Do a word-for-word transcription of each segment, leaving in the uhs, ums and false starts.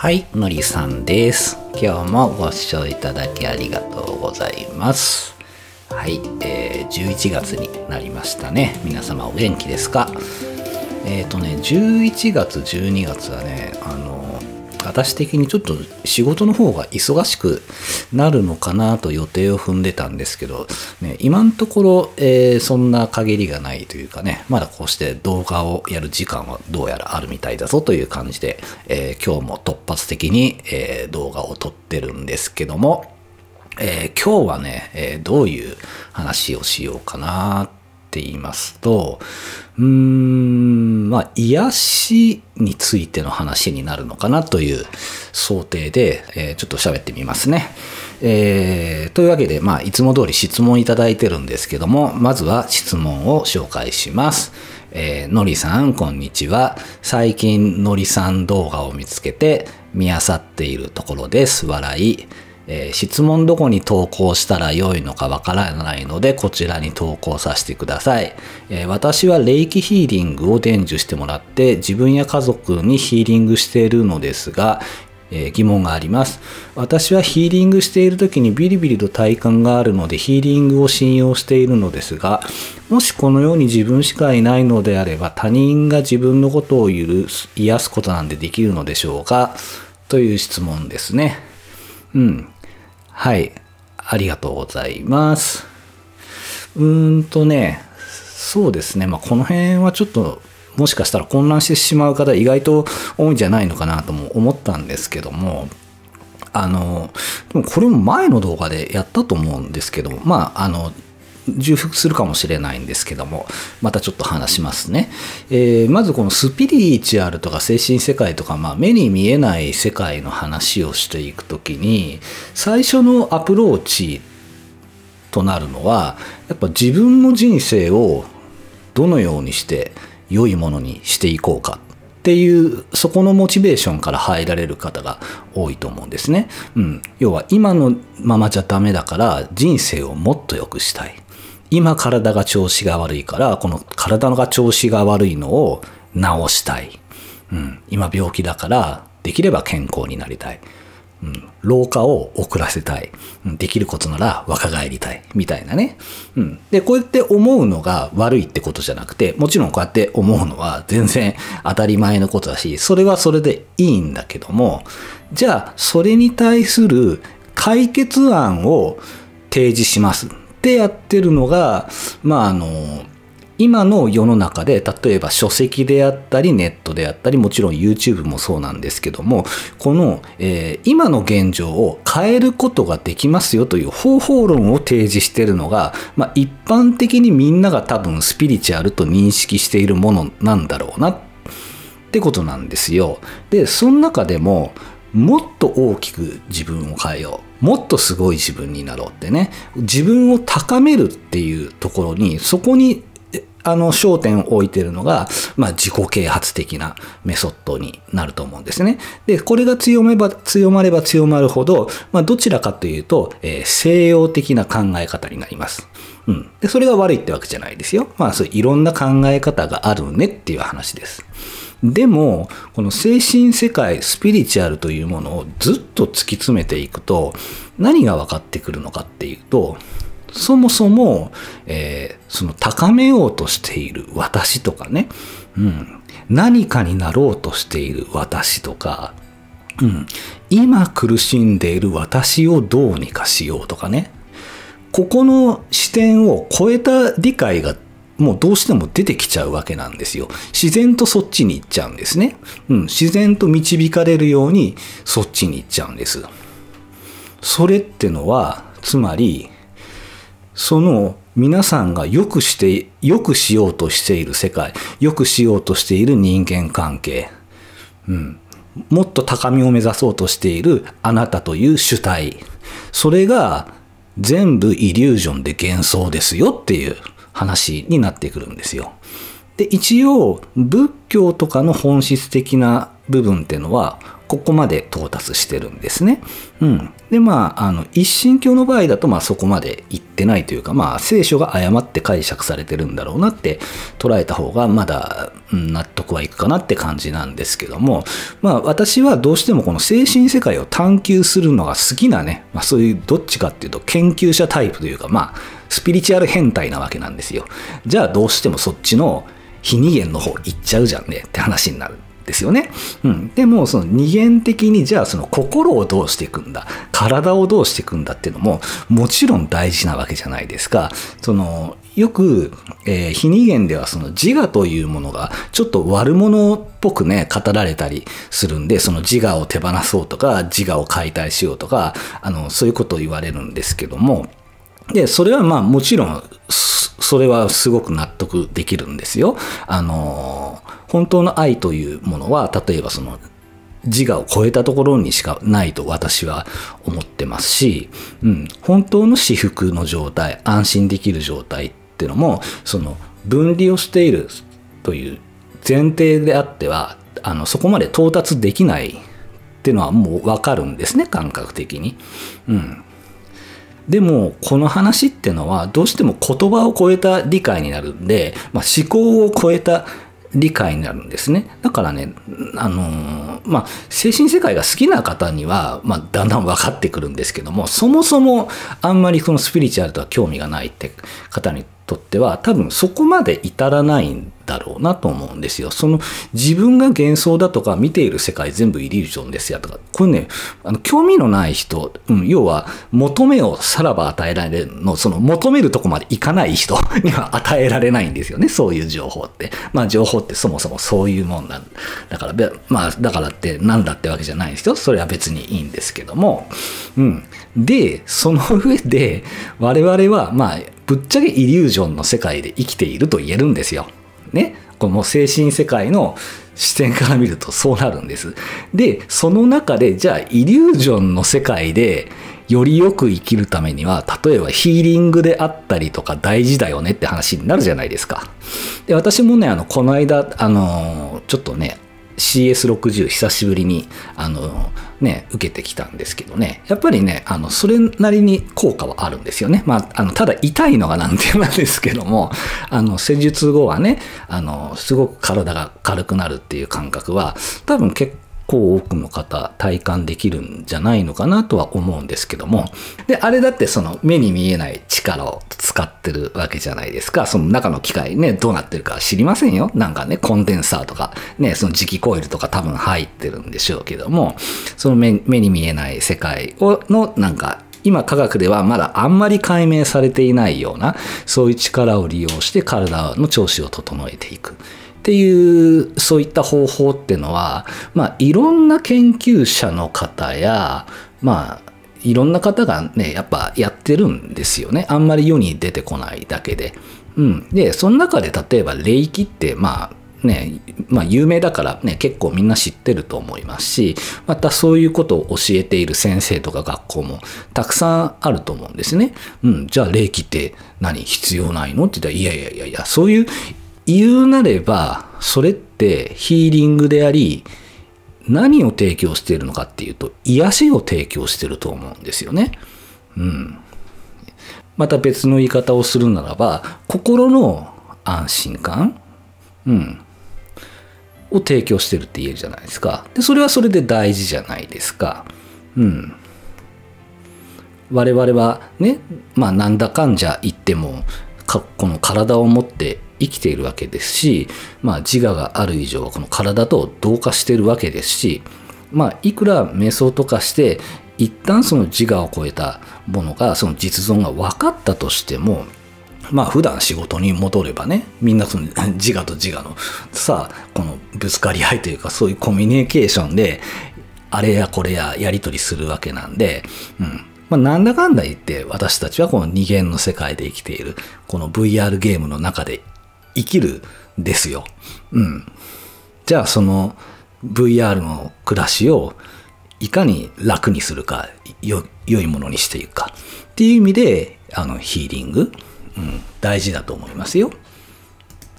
はい、のりさんです。今日もご視聴いただきありがとうございます。はい、えー、じゅういちがつになりましたね。皆様お元気ですか？えっとね、じゅういちがつ、じゅうにがつはね、あの、私的にちょっと仕事の方が忙しくなるのかなと予定を踏んでたんですけど、ね、今のところ、えー、そんな限りがないというかね、まだこうして動画をやる時間はどうやらあるみたいだぞという感じで、えー、今日も突発的に、えー、動画を撮ってるんですけども、えー、今日はね、えー、どういう話をしようかなって言いますと、うーん、まあ、癒しについての話になるのかなという想定で、えー、ちょっと喋ってみますね。えー、というわけで、まあ、いつも通り質問いただいてるんですけども、まずは質問を紹介します。えー、のりさん、こんにちは。最近、のりさん動画を見つけて見漁っているところです。笑い。えー、質問どこに投稿したら良いのかわからないので、こちらに投稿させてください。えー、私は霊気ヒーリングを伝授してもらって、自分や家族にヒーリングしているのですが、えー、疑問があります。私はヒーリングしている時にビリビリと体感があるので、ヒーリングを信用しているのですが、もしこのように自分しかいないのであれば、他人が自分のことを許す、癒すことなんてできるのでしょうか？という質問ですね。うん。はい。ありがとうございます。うーんとね、そうですね。まあ、この辺はちょっと、もしかしたら混乱してしまう方意外と多いんじゃないのかなとも思ったんですけども、あの、でもこれも前の動画でやったと思うんですけど、まあ、あの、重複するかもしれないんですけども、またちょっと話しますね。えー、まずこのスピリチュアルとか精神世界とか、まあ、目に見えない世界の話をしていくときに、最初のアプローチとなるのは、やっぱ自分の人生をどのようにして良いものにしていこうかっていう、そこのモチベーションから入られる方が多いと思うんですね。うん。要は今のままじゃダメだから人生をもっと良くしたい。今体が調子が悪いから、この体が調子が悪いのを治したい。うん、今病気だから、できれば健康になりたい。うん、老化を遅らせたい。うん、できることなら若返りたい。みたいなね。うん、で、こうやって思うのが悪いってことじゃなくて、もちろんこうやって思うのは全然当たり前のことだし、それはそれでいいんだけども、じゃあ、それに対する解決案を提示します。ってやってるのが、まあ、あの、今の世の中で、例えば書籍であったり、ネットであったり、もちろん YouTube もそうなんですけども、この、えー、今の現状を変えることができますよという方法論を提示しているのが、まあ、一般的にみんなが多分スピリチュアルと認識しているものなんだろうなってことなんですよ。で、その中でも、もっと大きく自分を変えよう。もっとすごい自分になろうってね。自分を高めるっていうところに、そこに、あの、焦点を置いているのが、まあ、自己啓発的なメソッドになると思うんですね。で、これが強めば、強まれば強まるほど、まあ、どちらかというと、えー、西洋的な考え方になります。うん。で、それが悪いってわけじゃないですよ。まあ、そういろんな考え方があるねっていう話です。でも、この精神世界、スピリチュアルというものをずっと突き詰めていくと、何が分かってくるのかっていうと、そもそも、えー、その高めようとしている私とかね、うん、何かになろうとしている私とか、うん、今苦しんでいる私をどうにかしようとかね、ここの視点を超えた理解がもうどうしても出てきちゃうわけなんですよ。自然とそっちに行っちゃうんですね。うん、自然と導かれるようにそっちに行っちゃうんです。それってのは、つまり、その皆さんが良くして、良くしようとしている世界、良くしようとしている人間関係、うん、もっと高みを目指そうとしているあなたという主体、それが全部イリュージョンで幻想ですよっていう話になってくるんですよ。で、一応、仏教とかの本質的な部分っていうのは、 ここまで到達してるんですね。うん、でまああの一神教の場合だとまあそこまで行ってないというか、まあ聖書が誤って解釈されてるんだろうなって捉えた方がまだ、うん、納得はいくかなって感じなんですけども、まあ私はどうしてもこの精神世界を探求するのが好きなね、まあ、そういうどっちかっていうと研究者タイプというか、まあスピリチュアル変態なわけなんですよ。じゃあどうしてもそっちの非二元の方行っちゃうじゃんねって話になる。ですよね。うん、でもその二元的にじゃあその心をどうしていくんだ、体をどうしていくんだっていうのももちろん大事なわけじゃないですか。そのよく、えー、非二元ではその自我というものがちょっと悪者っぽくね語られたりするんで、その自我を手放そうとか自我を解体しようとか、あのそういうことを言われるんですけども、でそれはまあもちろんそれはすごく納得できるんですよ。あの本当の愛というものは例えばその自我を超えたところにしかないと私は思ってますし、うん、本当の至福の状態、安心できる状態っていうのもその分離をしているという前提であってはあのそこまで到達できないっていうのはもう分かるんですね、感覚的に。うんでもこの話っていうのはどうしても言葉を超えた理解になるんで、まあ、思考を超えた理解になるんですね。だからね、あのー、まあ、精神世界が好きな方には、まあ、だんだん分かってくるんですけども、そもそもあんまりそのスピリチュアルとは興味がないって方にとっては多分そこまで至らないんだろうなと思うんですよ。その自分が幻想だとか見ている世界全部イリュージョンですやとか、これね、あの興味のない人、うん、要は求めをさらば与えられるの、その求めるとこまでいかない人には与えられないんですよね、そういう情報って。まあ情報ってそもそもそういうもんなんだから、まあだからってなんだってわけじゃないですよ。それは別にいいんですけども、うん。で、その上で我々はまあぶっちゃけイリュージョンの世界で生きていると言えるんですよ。ね。この精神世界の視点から見るとそうなるんです。で、その中でじゃあイリュージョンの世界でよりよく生きるためには、例えばヒーリングであったりとか大事だよねって話になるじゃないですか。で、私もね、あの、この間、あの、ちょっとね、シーエスろくじゅう 久しぶりにあのね受けてきたんですけどね、やっぱりねあのそれなりに効果はあるんですよね。まあ、あのただ痛いのがなんていうなんですけども、あの施術後はねあのすごく体が軽くなるっていう感覚は多分結構多くの方体感できるんじゃないのかなとは思うんですけども、であれだってその目に見えない力を使ってるわけじゃないですか。その中の機械ねどうなってるか知りませんよ。なんかねコンデンサーとかねその磁気コイルとか多分入ってるんでしょうけども、その 目, 目に見えない世界をのなんか今科学ではまだあんまり解明されていないようなそういう力を利用して体の調子を整えていくっていうそういった方法っていうのは、まあいろんな研究者の方やまあいろんな方がねやっぱやってるんですよね。あんまり世に出てこないだけで。うん、でその中で例えば霊気ってまあねまあ有名だからね結構みんな知ってると思いますし、またそういうことを教えている先生とか学校もたくさんあると思うんですね。うん、じゃあ霊気って何必要ないのって言ったらいやいやいやいやそういう言うなればそれってヒーリングであり何を提供しているのかっていうと癒しを提供していると思うんですよね。うん。また別の言い方をするならば心の安心感、うん、を提供してるって言えるじゃないですか。でそれはそれで大事じゃないですか。うん。我々はねまあなんだかんじゃ言ってもこの体を持って生きているわけですし、まあ、自我がある以上はこの体と同化しているわけですし、まあ、いくら瞑想とかして一旦その自我を超えたものがその実存が分かったとしても、まあ普段仕事に戻ればねみんなその自我と自我のさこのぶつかり合いというかそういうコミュニケーションであれやこれややり取りするわけなんで、うんまあ、なんだかんだ言って私たちはこの二元の世界で生きているこの ブイアール ゲームの中で生きるんですよ。うん。じゃあその ブイアール の暮らしをいかに楽にするかよ良いものにしていくかっていう意味であのヒーリング、うん、大事だと思いますよ。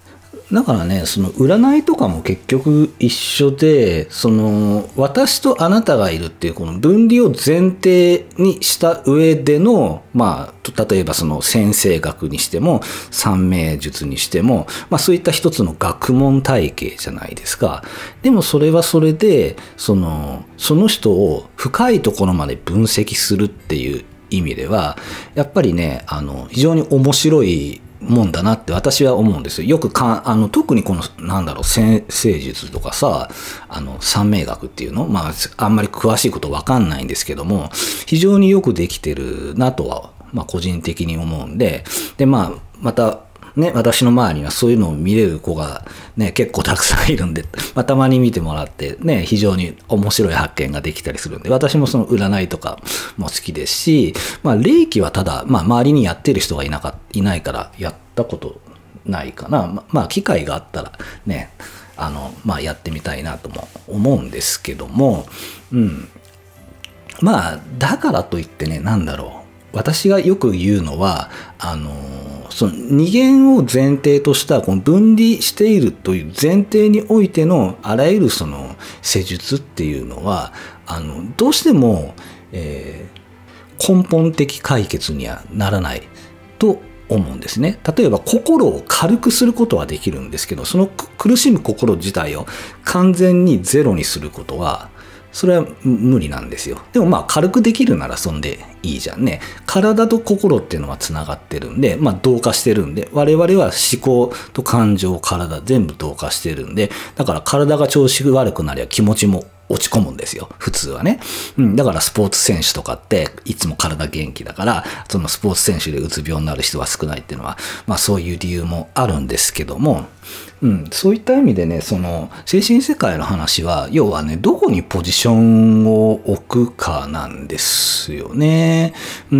だからね、その占いとかも結局一緒で、その私とあなたがいるっていうこの分離を前提にした上での、まあ、例えばその先生学にしても三名術にしても、まあそういった一つの学問体系じゃないですか。でもそれはそれで、その、その人を深いところまで分析するっていう意味では、やっぱりね、あの、非常に面白いもんだなって私は思うんですよ。よくか、あの、特にこの、なんだろう、先生術とかさ、あの、三名学っていうの、まあ、あんまり詳しいことわかんないんですけども、非常によくできてるなとは、まあ、個人的に思うんで、で、まあ、また、ね、私の周りにはそういうのを見れる子がね、結構たくさんいるんで、まあ、たまに見てもらってね、非常に面白い発見ができたりするんで、私もその占いとかも好きですし、まあ、霊気はただ、まあ、周りにやってる人がいなか、いないからやったことないかな。ま、まあ、機会があったらね、あの、まあ、やってみたいなとも思うんですけども、うん。まあ、だからといってね、なんだろう。私がよく言うのは、あの、その二元を前提としたこの分離しているという前提においてのあらゆるその施術っていうのは、あの、どうしても、えー、根本的解決にはならないと思うんですね。例えば心を軽くすることはできるんですけど、その苦しむ心自体を完全にゼロにすることはそれは無理なんですよ。でもまあ軽くできるならそんでいいじゃんね。体と心っていうのはつながってるんで、まあ同化してるんで、我々は思考と感情、体全部同化してるんで、だから体が調子悪くなりゃ気持ちも落ち込むんですよ。普通はね。うん。だからスポーツ選手とかっていつも体元気だから、そのスポーツ選手でうつ病になる人は少ないっていうのは、まあそういう理由もあるんですけども、うん。そういった意味でね、その精神世界の話は、要はね、どこにポジションを置くかなんですよね。うん。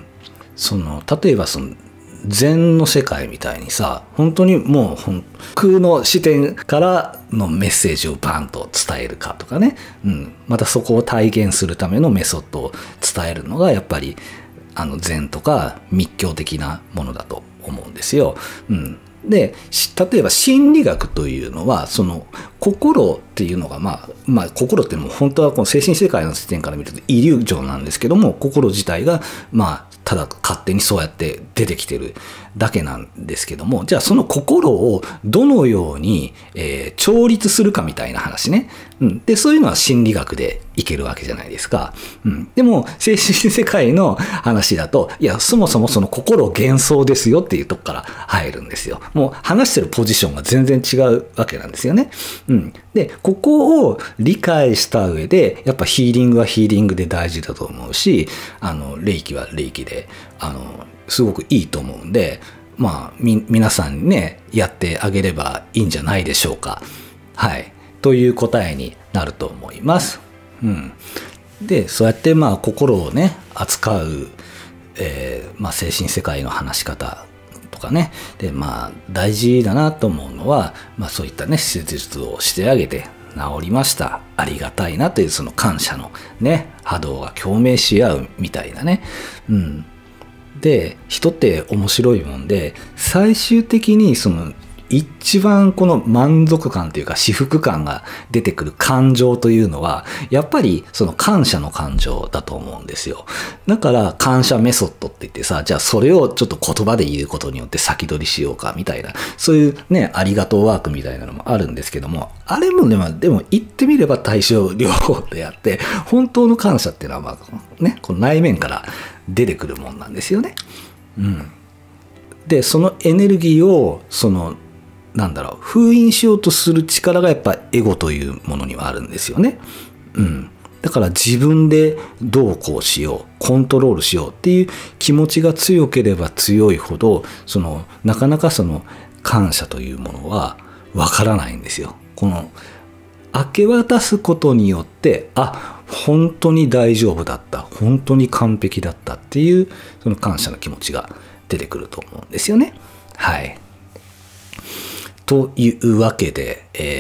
その、例えばその、禅の世界みたいにさ、本当にもう空の視点からのメッセージをバンと伝えるかとかね、うん、またそこを体現するためのメソッドを伝えるのがやっぱりあの禅とか密教的なものだと思うんですよ。うん、で、例えば心理学というのはその心っていうのがまあまあ心っていうのも本当はこの精神世界の視点から見るとイリュージョンなんですけども、心自体がまあただ勝手にそうやって出てきてるだけなんですけども、じゃあその心をどのように、えー、調律するかみたいな話ね。うん。で、そういうのは心理学でいけるわけじゃないですか。うん。でも、精神世界の話だと、いや、そもそもその心幻想ですよっていうとこから入るんですよ。もう話してるポジションが全然違うわけなんですよね。うん。で、ここを理解した上で、やっぱヒーリングはヒーリングで大事だと思うし、あの、霊気は霊気で、あの、すごくいいと思うんで、まあ、み、皆さんにね、やってあげればいいんじゃないでしょうか。はい。という答えになると思います。うん。で、そうやってまあ、心をね、扱う、えー、まあ、精神世界の話し方とかね。で、まあ、大事だなと思うのは、まあ、そういったね、施術をしてあげて、治りました。ありがたいなという、その感謝のね、波動が共鳴し合うみたいなね。うん。で、人って面白いもんで、最終的にその一番この満足感というか至福感が出てくる感情というのは、やっぱりその感謝の感情だと思うんですよ。だから感謝メソッドって言ってさ、じゃあそれをちょっと言葉で言うことによって先取りしようかみたいな、そういうね、ありがとうワークみたいなのもあるんですけども、あれもでも、でも言ってみれば対症療法であって、本当の感謝っていうのはまあね、この内面から出てくるもんなんですよね。うん。で、そのエネルギーを、その、なんだろう、封印しようとする力がやっぱエゴというものにはあるんですよね。うん。だから自分でどうこうしよう、コントロールしようっていう気持ちが強ければ強いほど、その、なかなかその感謝というものはわからないんですよ。この、明け渡すことによって、あ、本当に大丈夫だった、本当に完璧だったっていう、その感謝の気持ちが出てくると思うんですよね。はい。というわけで、えー、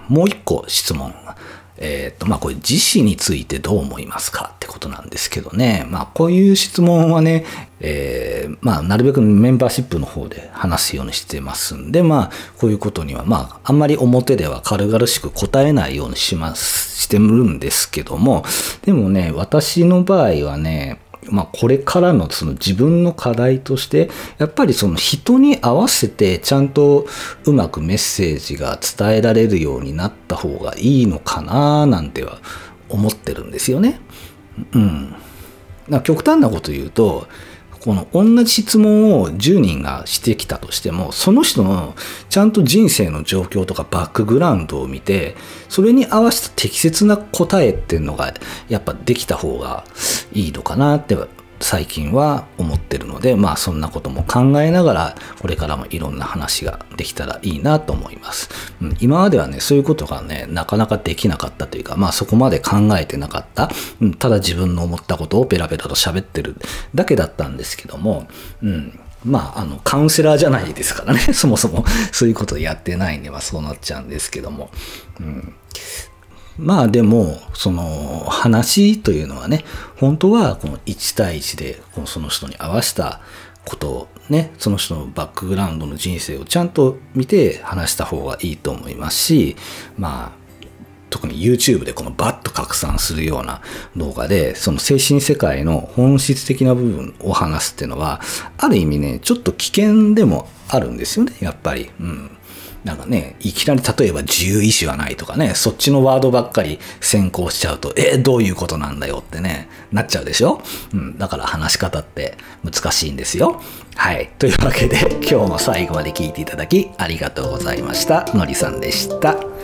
もう一個質問。えっと、まあこれ自死についてどう思いますかってことなんですけどね。まあこういう質問はね、えー、まあなるべくメンバーシップの方で話すようにしてますんで、まあこういうことにはまああんまり表では軽々しく答えないようにします、してるんですけども、でもね、私の場合はね、まあこれからのその自分の課題として、やっぱりその人に合わせてちゃんとうまくメッセージが伝えられるようになった方がいいのかななんては思ってるんですよね。うん。だから極端なこと言うと、この同じ質問をじゅうにんがしてきたとしても、その人のちゃんと人生の状況とかバックグラウンドを見て、それに合わせた適切な答えっていうのがやっぱできた方がいいのかなって最近は思ってるので、まあそんなことも考えながらこれからもいろんな話ができたらいいなと思います。うん、今まではね、そういうことがね、なかなかできなかったというか、まあそこまで考えてなかった。うん、ただ自分の思ったことをペラペラと喋ってるだけだったんですけども、うん、まああのカウンセラーじゃないですからね、そもそもそういうことをやってないんで、まあそうなっちゃうんですけども。うんまあでも、その話というのはね、本当はこのいち対いちでこのその人に合わせたことをね、その人のバックグラウンドの人生をちゃんと見て話した方がいいと思いますし、まあ、特に YouTube でこのバッと拡散するような動画で、その精神世界の本質的な部分を話すっていうのは、ある意味ね、ちょっと危険でもあるんですよね、やっぱり。うんなんかね、いきなり例えば自由意志はないとかね、そっちのワードばっかり先行しちゃうと、え、どういうことなんだよってね、なっちゃうでしょ？うん、だから話し方って難しいんですよ。はい。というわけで、今日も最後まで聞いていただきありがとうございました。のりさんでした。